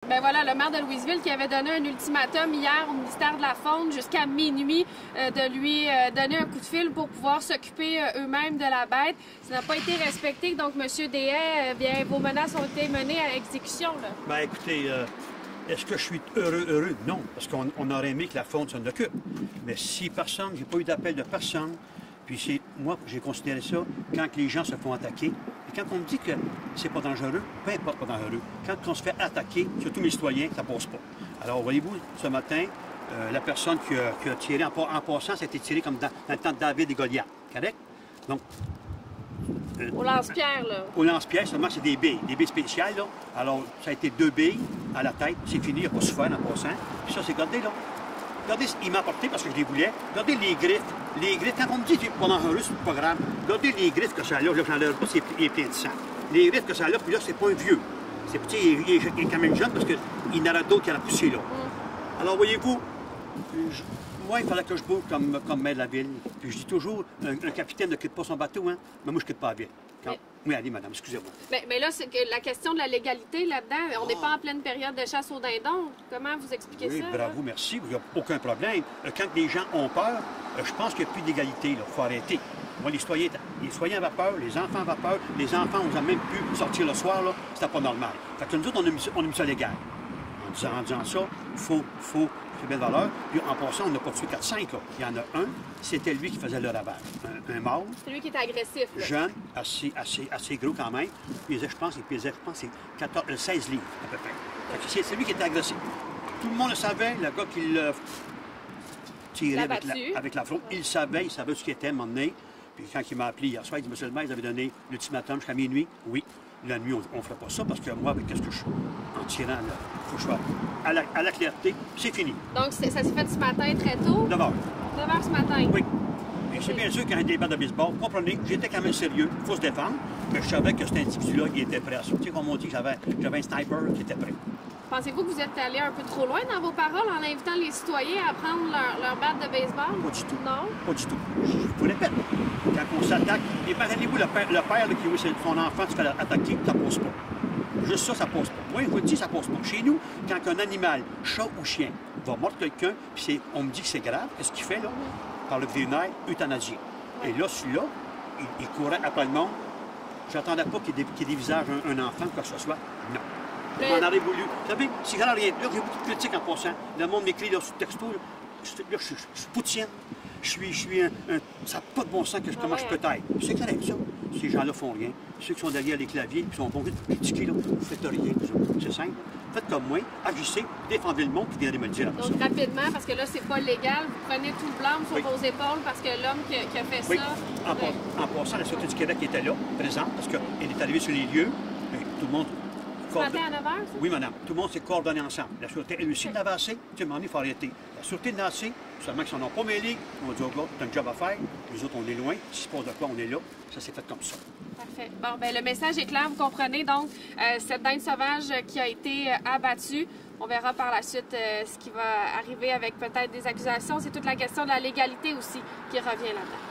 Ben voilà, le maire de Louisville qui avait donné un ultimatum hier au ministère de la Faune jusqu'à minuit de lui donner un coup de fil pour pouvoir s'occuper eux-mêmes de la bête. Ça n'a pas été respecté, donc M. Deshaies, bien, vos menaces ont été menées à exécution. Là. Ben écoutez, est-ce que je suis heureux? Non, parce qu'on aurait aimé que la Faune s'en occupe. Mais si personne, j'ai pas eu d'appel de personne, puis moi, j'ai considéré ça quand les gens se font attaquer. Et quand on me dit que c'est pas dangereux, peu importe pas dangereux, quand on se fait attaquer, surtout mes citoyens, ça passe pas. Alors, voyez-vous, ce matin, la personne qui a tiré, en passant, ça a été tiré comme dans le temps de David et Goliath, correct? Donc, au lance-pierre, là. Au lance-pierre, seulement c'est des billes spéciales, là. Alors, ça a été 2 billes à la tête, c'est fini, il n'y a pas souffert en passant. Puis ça, c'est gardé, là. Regardez, il m'a apporté parce que je les voulais. Regardez les griffes. Les griffes, quand on me dit que pas dangereux, c'est pas grave. Regardez les griffes que ça a là, j'enlève pas, il est plein de sang. Les griffes que ça a là, puis là, c'est pas un vieux. C'est petit, il est quand même jeune parce qu'il y en a d'autres qui a poussé là. Alors, voyez-vous, moi, il fallait que je bouge comme maire de la ville. Puis je dis toujours, un capitaine ne quitte pas son bateau, hein, mais moi, je quitte pas la ville. Oui, allez, madame, excusez-moi. Mais là, c'est que la question de la légalité là-dedans, on n'est pas en pleine période de chasse aux dindons. Comment vous expliquez ça? Oui, bravo, merci. Il n'y a aucun problème. Quand les gens ont peur, je pense qu'il n'y a plus d'égalité. Il faut arrêter. Moi, les citoyens avaient peur, les enfants avaient peur. Les enfants, on n'a même pu sortir le soir, là. C'était pas normal. Fait que nous autres, on a mis ça légal. En disant ça, faut c'est belle valeur. Puis en passant, on n'a pas tué 4-5. Il y en a un, c'était lui qui faisait le ravage. Un mâle. C'est lui qui était agressif. Là. Jeune, assez gros quand même. Il pesait, je pense, 16 livres à peu près. C'est lui qui était agressif. Tout le monde le savait, le gars qui le tirait avec la fraude, il savait ce qu'il était à un moment donné. Puis quand il m'a appelé hier soir, il dit, monsieur le maire, ils avaient donné l'ultimatum jusqu'à minuit. Oui. La nuit, on ne ferait pas ça parce que moi, avec qu'est-ce que je suis en tirant, il faut que je sois à la clarté, c'est fini. Donc, ça s'est fait ce matin très tôt? 9 h. 9 h ce matin? Oui. Et c'est bien sûr qu'il y a un débat de baseball. Comprenez, j'étais quand même sérieux, il faut se défendre, mais je savais que cet individu-là, il était prêt à ça. Tu sais, comme on dit, j'avais un sniper qui était prêt. Pensez-vous que vous êtes allé un peu trop loin dans vos paroles en invitant les citoyens à prendre leur batte de baseball? Pas du tout. Non? Pas du tout. Je vous répète, quand on s'attaque, imaginez-vous le père qui voit son enfant se fait attaquer, ça passe pas. Juste ça passe pas. Moi, je vous le dis, ça passe pas. Chez nous, quand un animal, chat ou chien, va mordre quelqu'un, puis on me dit que c'est grave, qu'est-ce qu'il fait là? Par le vétérinaire, euthanasie. Et là, celui-là, il courait après le monde. J'attendais pas qu'il dévisage un enfant, quoi que ce soit. Non. Je m'en aurais voulu. Vous savez, si j'en ai rien, là, j'ai beaucoup de critiques en passant. Le monde m'écrit là, sur le texto, là, je suis poutienne. Ça n'a pas de bon sens comment je peux être. C'est correct, ça. Ces gens-là font rien. Ceux qui sont derrière les claviers, qui sont bons pour critiquer, là, vous faites rien. C'est simple. Faites comme moi, agissez, défendez le monde, puis viendrez me le dire après ça. Donc, rapidement, parce que là, c'est pas légal, vous prenez tout le blâme sur vos épaules parce que l'homme qui a fait ça... En passant, la Sûreté du Québec était là, présente, parce qu'elle est arrivée sur les lieux. Tout le monde... Ce matin à 9 h, ça? Oui, madame. Tout le monde s'est coordonné ensemble. La Sûreté, elle aussi, l'avait assez. Tu m'en dis, il faut arrêter. La Sûreté l'a assez, seulement qu'ils s'en ont pas mêlés. On dit au gars, t'as un job à faire. Les autres, on est loin. Si c'est pas de quoi, on est là. Ça s'est fait comme ça. Parfait. Bon, bien, le message est clair, vous comprenez. Donc, cette dinde sauvage qui a été abattue, on verra par la suite ce qui va arriver avec peut-être des accusations. C'est toute la question de la légalité aussi qui revient là-dedans.